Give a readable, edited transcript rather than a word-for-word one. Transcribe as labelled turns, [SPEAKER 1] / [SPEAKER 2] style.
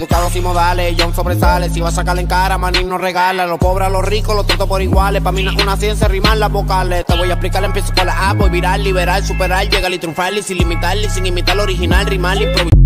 [SPEAKER 1] educado sin modales, John sobresale. Si va a sacarle en cara, manín no regala. Los pobres a los ricos, los trato por iguales. Pa' mí no es una ciencia rimar las vocales. Te voy a explicar, empiezo con la A, voy viral, liberal, superar, llegar y triunfar. Y sin limitar, y sin imitar lo original, rimar, improvisar.